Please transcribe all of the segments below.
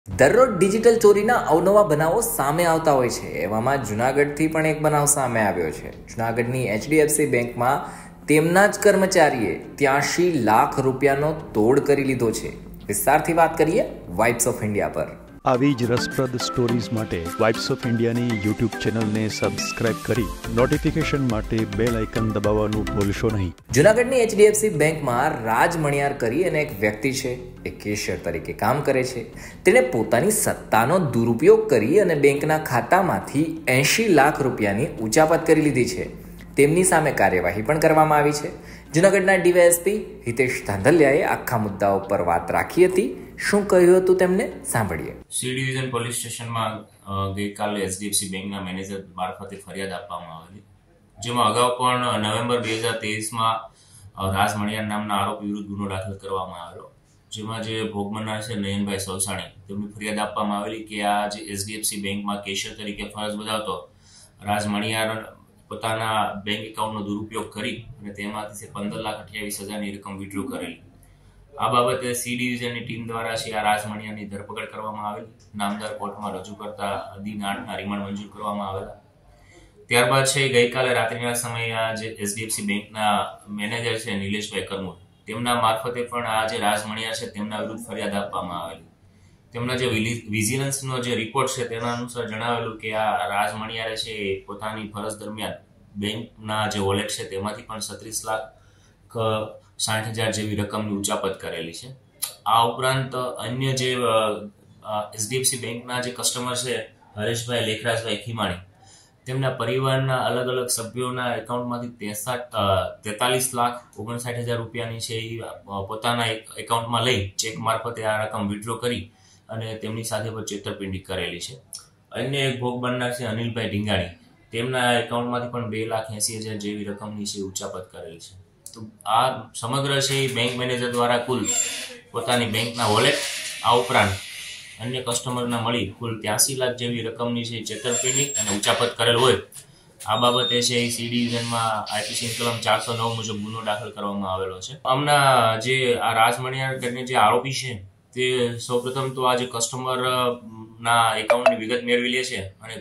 દરરોજ ડિજિટલ ચોરીના અવનવા બનાવો સામે આવતા હોય છે. એવામાં જૂનાગઢથી પણ એક બનાવ સામે આવ્યો છે. જૂનાગઢની HDFC બેંકમાં તેમના જ કર્મચારીએ 83 લાખ રૂપિયાનો તોડ કરી લીધો છે. વિસ્તારથી વાત કરીએ વાઇબ્સ ઓફ ઇન્ડિયા પર. આવી જ રસપ્રદ સ્ટોરીઝ માટે વાઇબ્સ ઓફ ઇન્ડિયાની YouTube ચેનલને સબસ્ક્રાઇબ કરી નોટિફિકેશન માટે બેલ આઇકન દબાવવાનું ભૂલશો નહીં. જૂનાગઢની HDFC બેંકમાં રાજ મણિયાર કરી અને એક વ્યક્તિ છે. એ કેશિયર તરીકે કામ કરે છે. તેણે પોતાની સત્તાનો દુરુપયોગ કરી અને બેંકના ખાતામાંથી 80 લાખ રૂપિયાની ઉચાપત કરી લીધી છે. તેમની સામે કાર્યવાહી પણ કરવામાં આવી છે. જૂનાગઢના DYSP હિતેશ ધાંધલિયાએ આખા મુદ્દાઓ પર વાત રાખી હતી. શું કહ્યું હતું તેમને સાંભળીએ. સી ડિવિઝન પોલીસ સ્ટેશનમાં ગઈકાલે HDFC બેંકના મેનેજર મારફતે ફરિયાદ આપવામાં આવેલી, જેમાં અગાઉ પણ નવેમ્બર 2023માં રાજ મણિયાર નામના આરોપી વિરુદ્ધ ગુનો દાખલ કરવામાં આવેલો, જેમાં જે ભોગ બનનાર છે નયનભાઈ સવસાણી, તેમની ફરિયાદ આપવામાં આવેલી કે આ જે HDFC બેંકમાં કેશિયર તરીકે ફરજ બજાવતો રાજ મણિયાર પોતાના બેંક એકાઉન્ટનો દુરુપયોગ કરી અને તેમાંથી 15,28,000ની રકમ વિડ્રો કરેલી. આ બાબતે સી ડિવિઝનની ટીમ દ્વારા છે આ રાજ મણિયારની ધરપકડ કરવામાં આવેલી. નામદાર કોર્ટમાં રજૂ કરતા દિન 8ના રિમાન્ડ મંજૂર કરવામાં આવેલા. ત્યારબાદ છે ગઈકાલે રાત્રિના સમયે આ જે HDFC બેંકના મેનેજર છે નિલેશભાઈ કરમુર, તેમના મારફતે પણ આ જે રાજ મણિયાર છે તેમના વિરુદ્ધ ફરિયાદ આપવામાં આવેલી. તેમના જે વિજિલન્સનો જે રિપોર્ટ છે તેના અનુસાર જણાવેલું કે આ રાજ મણિયારે છે પોતાની ફરજ દરમિયાન બેંકના જે વોલેટ છે તેમાંથી પણ 36,60,000 જેવી રકમની ઉચાપત કરેલી છે. આ ઉપરાંત અન્ય જે HDFC બેંકના જે કસ્ટમર છે હરેશભાઈ લેખરાજભાઈ ખીમાણી, તેમના પરિવારના અલગ અલગ સભ્યોના એકાઉન્ટમાંથી 43,59,000 રૂપિયાની છે એ પોતાના એકાઉન્ટમાં લઈ ચેક મારફતે આ રકમ વિડ્રો કરી અને તેમની સાથે પણ છેતરપિંડી કરેલી છે. અન્ય એક ભોગ બનનાર છે અનિલભાઈ ઢીંગાણી, તેમના એકાઉન્ટમાંથી પણ 2,80,000 જેવી રકમની છે ઉચાપત કરેલી છે. તો આ સમગ્ર છે બેંક મેનેજર દ્વારા કુલ પોતાની બેંકના વોલેટ આ ઉપરાંત અન્ય કસ્ટમરના મળી કુલ 83 લાખ જેવી રકમની છે છેતરપિંડી અને ઉચાપત કરેલ હોય. આ બાબતે છે સી ડિવિઝનમાં IPC કલમ 409 મુજબ ગુનો દાખલ કરવામાં આવેલો છે. આમના જે આ રાજ મણિયાર કરીને જે આરોપી છે તે સૌપ્રથમ તો આ જે કસ્ટમર ના એકાઉન્ટની વિગત મેળવી લે છે અને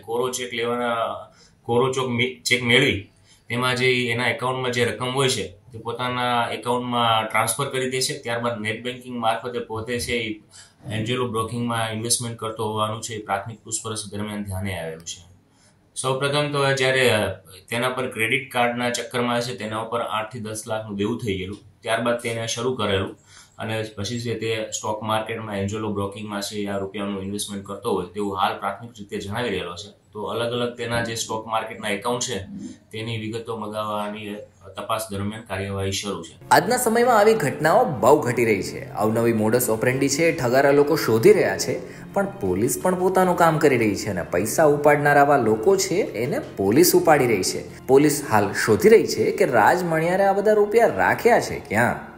કોરો ચેક મેળવી તેમાં જે એના એકાઉન્ટમાં જે રકમ હોય છે તે પોતાના એકાઉન્ટમાં ટ્રાન્સફર કરી દે છે. ત્યારબાદ નેટ બેન્કિંગ મારફતે પોતે છે એન્જેલો બ્રોકિંગમાં ઇન્વેસ્ટમેન્ટ કરતો હોવાનું છે પ્રાથમિક પૂછપરછ દરમિયાન ધ્યાને આવેલું છે. સૌપ્રથમ તો જ્યારે તેના પર ક્રેડિટ કાર્ડના ચક્કરમાં છે તેના ઉપર 8 થી 10 લાખનું દેવું થઈ ગયેલું. ત્યારબાદ તેને શરૂ કરેલું અને પછી છે તે સ્ટોક માર્કેટમાં એન્જેલો બ્રોકિંગમાં છે આ રૂપિયાનું ઇન્વેસ્ટમેન્ટ કરતો હોય તેવું હાલ પ્રાથમિક રીતે જણાવી રહેલો છે. તો અલગ અલગ તેના જે સ્ટોક માર્કેટના એકાઉન્ટ છે તેની વિગતો મગાવવાની તપાસ દરમિયાન કાર્યવાહી શરૂ છે. આજના સમયમાં આવી ઘટનાઓ બહુ ઘટી રહી છે. અવનવી મોડસ ઓપરેન્ડી છે ઠગારા લોકો શોધી રહ્યા છે, પણ પોલીસ પણ પોતાનું કામ કરી રહી છે અને પૈસા ઉપાડનાર આવા લોકો છે એને પોલીસ ઉપાડી રહી છે. પોલીસ હાલ શોધી રહી છે કે રાજ મણિયારે આ બધા રૂપિયા રાખ્યા છે ક્યાં.